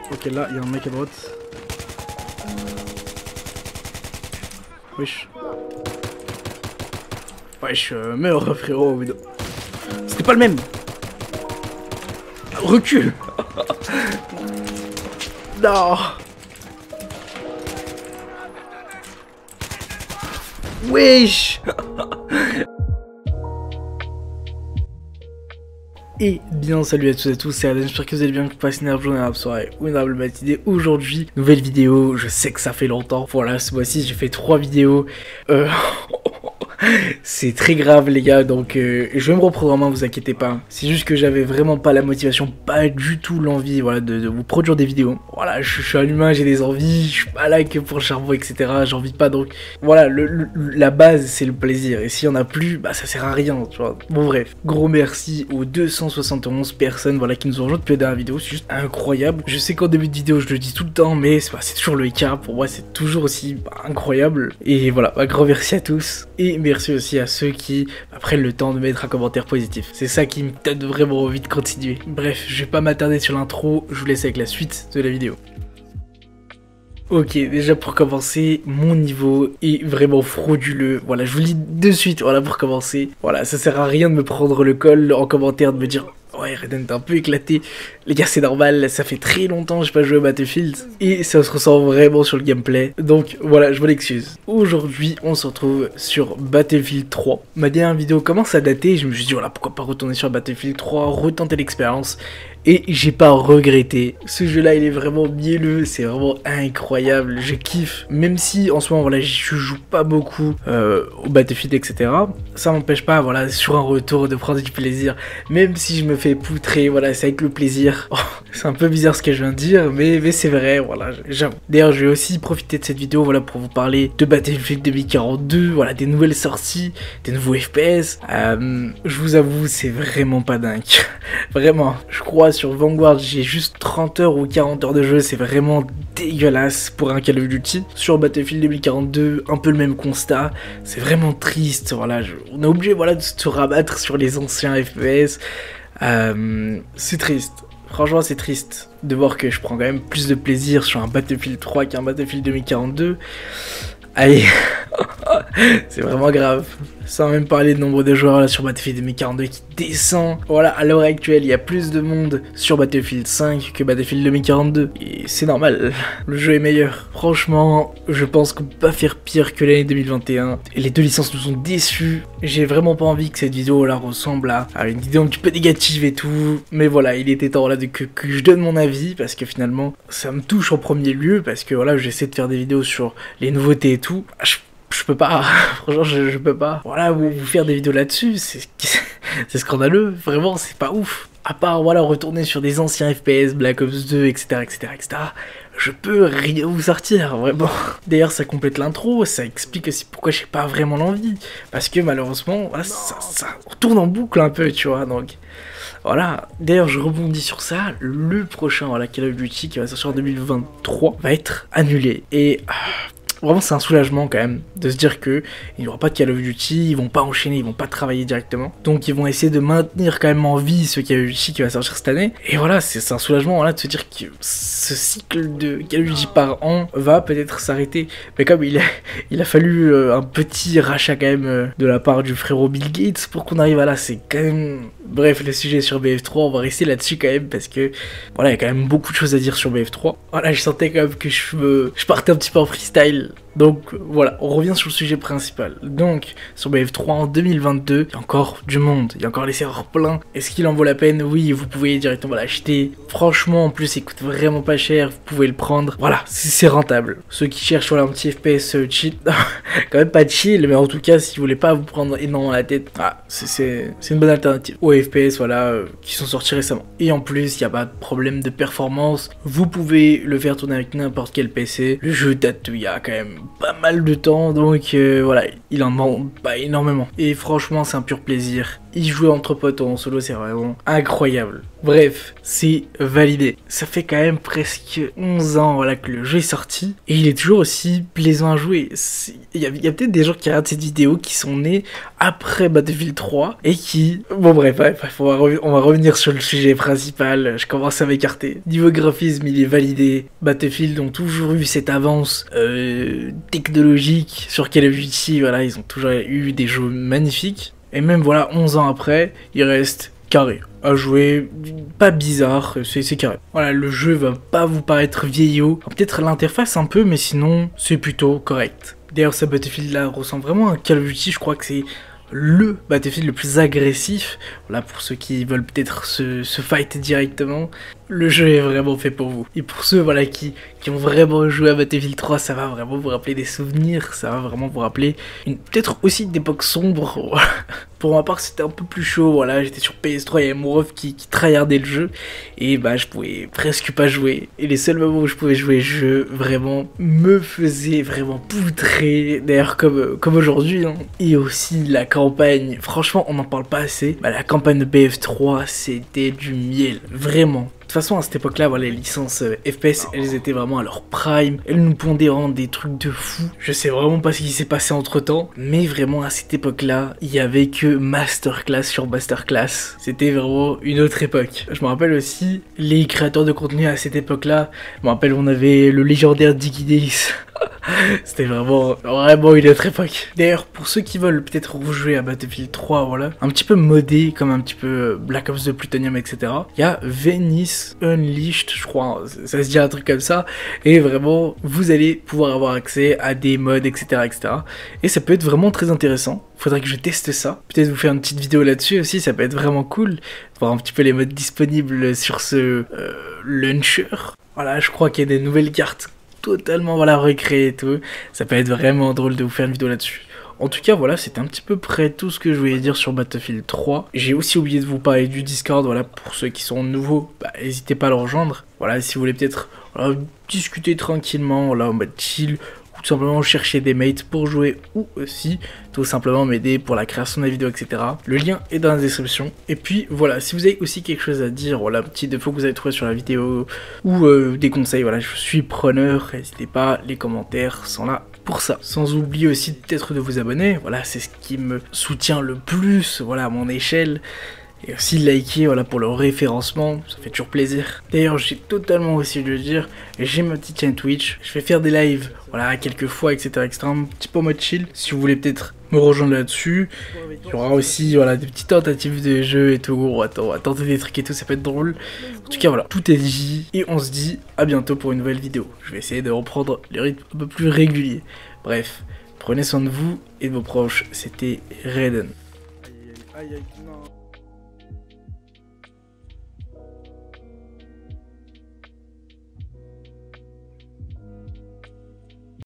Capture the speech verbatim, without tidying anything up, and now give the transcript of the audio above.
Ok, là, il y a un mec à droite. Wesh. Wesh, euh, meurs frérot. C'était pas le même. Recule. Non. Wesh. Et bien salut à tous et à tous, c'est Adam, j'espère que vous allez bien, que vous passez une agréable journée, une soirée ou une agréable matinée. Aujourd'hui, nouvelle vidéo, je sais que ça fait longtemps. Voilà, ce mois-ci j'ai fait trois vidéos. Euh... C'est très grave les gars, donc euh, je vais me reprendre en main, vous inquiétez pas. C'est juste que j'avais vraiment pas la motivation, pas du tout l'envie, voilà, de, de vous produire des vidéos. Voilà, je, je suis un humain, j'ai des envies, je suis pas là que pour le charbon, et cetera. J'en vis pas, donc voilà, le, le, la base c'est le plaisir. Et s'il y en a plus, bah ça sert à rien, tu vois. Bon bref, gros merci aux deux cent soixante et onze personnes, voilà, qui nous ont rejoint depuis la dernière vidéo, c'est juste incroyable. Je sais qu'en début de vidéo je le dis tout le temps, mais c'est bah, toujours le cas. Pour moi c'est toujours aussi bah, incroyable. Et voilà, un grand merci à tous. Et merci aussi à ceux qui prennent le temps de mettre un commentaire positif. C'est ça qui me donne vraiment envie de continuer. Bref, je vais pas m'attarder sur l'intro, je vous laisse avec la suite de la vidéo. Ok, déjà pour commencer, mon niveau est vraiment frauduleux. Voilà, je vous le dis de suite, voilà pour commencer. Voilà, ça sert à rien de me prendre le col en commentaire, de me dire... Ouais, Raiden t'es un peu éclaté. Les gars, c'est normal, ça fait très longtemps que j'ai pas joué à Battlefield. Et ça se ressent vraiment sur le gameplay. Donc voilà, je m'en excuse. Aujourd'hui, on se retrouve sur Battlefield trois. Ma dernière vidéo commence à dater. Je me suis dit, voilà, pourquoi pas retourner sur Battlefield trois, retenter l'expérience. Et j'ai pas regretté. Ce jeu là il est vraiment mielleux, c'est vraiment incroyable, je kiffe. Même si en ce moment voilà je joue pas beaucoup euh, au Battlefield etc. Ça m'empêche pas voilà sur un retour de prendre du plaisir. Même si je me fais poutrer, voilà c'est avec le plaisir. Oh, c'est un peu bizarre ce que je viens de dire mais, mais c'est vrai voilà j'avoue. D'ailleurs je vais aussi profiter de cette vidéo voilà pour vous parler de Battlefield deux mille quarante-deux, voilà des nouvelles sorties, des nouveaux F P S. Euh, je vous avoue c'est vraiment pas dingue. Vraiment je crois sur Vanguard j'ai juste trente heures ou quarante heures de jeu, c'est vraiment dégueulasse pour un Call of Duty. Sur Battlefield deux mille quarante-deux, un peu le même constat, c'est vraiment triste, voilà, je, on a oublié voilà de se rabattre sur les anciens F P S, euh, c'est triste. Franchement c'est triste de voir que je prends quand même plus de plaisir sur un Battlefield trois qu'un Battlefield deux mille quarante-deux. Allez, c'est vraiment grave. Sans même parler de nombre de joueurs là sur Battlefield deux mille quarante-deux qui descend. Voilà, à l'heure actuelle, il y a plus de monde sur Battlefield cinq que Battlefield deux mille quarante-deux. Et c'est normal, le jeu est meilleur. Franchement, je pense qu'on peut pas faire pire que l'année deux mille vingt et un. Et les deux licences nous ont déçus. J'ai vraiment pas envie que cette vidéo là ressemble à, à une vidéo un petit peu négative et tout. Mais voilà, il était temps là de que, que je donne mon avis parce que finalement, ça me touche en premier lieu parce que voilà, j'essaie de faire des vidéos sur les nouveautés et tout. Je Je peux pas, franchement je, je peux pas. Voilà, vous, vous faire des vidéos là-dessus, c'est c'est scandaleux, vraiment c'est pas ouf. À part voilà retourner sur des anciens F P S, Black Ops deux, et cetera, et cetera, et cetera. Je peux rien vous sortir, vraiment. D'ailleurs ça complète l'intro, ça explique aussi pourquoi j'ai pas vraiment l'envie. Parce que malheureusement, voilà, ça, ça tourne en boucle un peu, tu vois, donc... Voilà, d'ailleurs je rebondis sur ça, le prochain voilà, Call of Duty qui va sortir en deux mille vingt-trois va être annulé. Et... Vraiment c'est un soulagement quand même de se dire que il n'y aura pas de Call of Duty, ils vont pas enchaîner, ils vont pas travailler directement. Donc ils vont essayer de maintenir quand même en vie ce Call of Duty qui va sortir cette année. Et voilà, c'est un soulagement voilà, de se dire que ce cycle de Call of Duty par an va peut-être s'arrêter. Mais comme il a, il a fallu euh, un petit rachat quand même euh, de la part du frérot Bill Gates pour qu'on arrive à là, c'est quand même... Bref, le sujet sur B F trois, on va rester là-dessus quand même parce que voilà, il y a quand même beaucoup de choses à dire sur B F trois. Voilà, je sentais quand même que je, me... je partais un petit peu en freestyle. Donc voilà, on revient sur le sujet principal. Donc sur B F trois en deux mille vingt-deux, il y a encore du monde, il y a encore les serveurs pleins. Est-ce qu'il en vaut la peine? Oui, vous pouvez directement l'acheter. Franchement, en plus, il coûte vraiment pas cher, vous pouvez le prendre. Voilà, c'est rentable. Ceux qui cherchent voilà, un petit F P S euh, cheat, quand même pas chill, mais en tout cas, si vous voulez pas vous prendre énormément la tête, ah, c'est une bonne alternative aux F P S voilà, euh, qui sont sortis récemment. Et en plus, il n'y a pas de problème de performance. Vous pouvez le faire tourner avec n'importe quel P C. Le jeu date il y a quand même pas mal de temps, donc euh, voilà, il en demande pas énormément. Et franchement, c'est un pur plaisir. Y jouer entre potes en solo, c'est vraiment incroyable. Bref, c'est validé. Ça fait quand même presque onze ans voilà, que le jeu est sorti et il est toujours aussi plaisant à jouer. Il y a, a peut-être des gens qui regardent cette vidéo qui sont nés après Battlefield trois et qui... Bon bref, bref, bref on, va on va revenir sur le sujet principal. Je commence à m'écarter. Niveau graphisme, il est validé. Battlefield ont toujours eu cette avance euh, technologique sur Call of Duty. Voilà, ils ont toujours eu des jeux magnifiques. Et même voilà, onze ans après, il reste carré à jouer, pas bizarre, c'est carré. Voilà, le jeu va pas vous paraître vieillot, peut-être l'interface un peu, mais sinon c'est plutôt correct. D'ailleurs, ce Battlefield là ressemble vraiment à Call of Duty, je crois que c'est le Battlefield le plus agressif. Voilà, pour ceux qui veulent peut-être se, se fight directement, le jeu est vraiment fait pour vous. Et pour ceux voilà, qui, qui ont vraiment joué à Battlefield trois, ça va vraiment vous rappeler des souvenirs, ça va vraiment vous rappeler peut-être aussi une époque sombre. Pour ma part, c'était un peu plus chaud, voilà, j'étais sur P S trois, il y avait mon ref qui, qui tryhardait le jeu, et bah je pouvais presque pas jouer. Et les seuls moments où je pouvais jouer, je vraiment me faisais vraiment poutrer, d'ailleurs comme, comme aujourd'hui. Hein. Et aussi la campagne, franchement on n'en parle pas assez, bah, la campagne de B F trois c'était du miel, vraiment. De toute façon, à cette époque-là, voilà, les licences euh, F P S, elles étaient vraiment à leur prime. Elles nous pondaient vraiment des trucs de fou. Je sais vraiment pas ce qui s'est passé entre-temps. Mais vraiment, à cette époque-là, il y avait que Masterclass sur Masterclass. C'était vraiment une autre époque. Je me rappelle aussi, les créateurs de contenu à cette époque-là. Je me rappelle, on avait le légendaire Diggy Days. C'était vraiment, vraiment une autre époque. D'ailleurs, pour ceux qui veulent peut-être rejouer à Battlefield trois, voilà, un petit peu modé, comme un petit peu Black Ops deux Plutonium, et cetera. Il y a Venice Unleashed, je crois, ça se dit un truc comme ça. Et vraiment, vous allez pouvoir avoir accès à des mods, et cetera, et cetera. Et ça peut être vraiment très intéressant. Faudrait que je teste ça. Peut-être vous faire une petite vidéo là-dessus aussi, ça peut être vraiment cool. Voir un petit peu les mods disponibles sur ce euh, launcher. Voilà, je crois qu'il y a des nouvelles cartes totalement voilà recréé et tout, ça peut être vraiment drôle de vous faire une vidéo là-dessus. En tout cas voilà, c'était un petit peu près tout ce que je voulais dire sur Battlefield trois. J'ai aussi oublié de vous parler du Discord, voilà, pour ceux qui sont nouveaux, bah, n'hésitez pas à le rejoindre. Voilà, si vous voulez peut-être voilà, discuter tranquillement, voilà, en mode chill, ou tout simplement chercher des mates pour jouer, ou aussi tout simplement m'aider pour la création des vidéos, et cetera. Le lien est dans la description. Et puis voilà, si vous avez aussi quelque chose à dire, voilà, petit défaut que vous avez trouvé sur la vidéo, ou euh, des conseils, voilà, je suis preneur, n'hésitez pas, les commentaires sont là pour ça. Sans oublier aussi peut-être de vous abonner, voilà, c'est ce qui me soutient le plus, voilà, à mon échelle. Et aussi liker, voilà, pour le référencement, ça fait toujours plaisir. D'ailleurs, j'ai totalement aussi de le dire, j'ai ma petite chaîne Twitch, je vais faire des lives, voilà, quelques fois, et cetera, et cetera, un petit peu en mode chill, si vous voulez peut-être me rejoindre là-dessus. Il y aura aussi, voilà, des petites tentatives de jeu et tout, on va, on va tenter des trucs et tout, ça peut être drôle. En tout cas, voilà, tout est dit, et on se dit à bientôt pour une nouvelle vidéo. Je vais essayer de reprendre le rythme un peu plus régulier. Bref, prenez soin de vous et de vos proches, c'était Raiden. Aïe, aïe, aïe, non.